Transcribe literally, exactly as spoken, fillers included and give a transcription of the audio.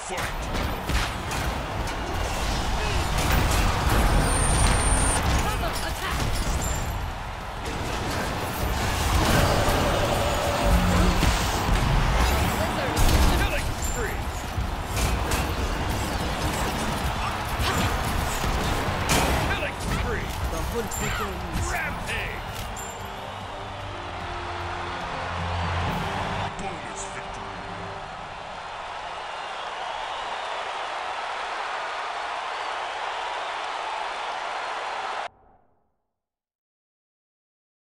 for it! Killing spree! Killing spree! The hunt begins. Rampage!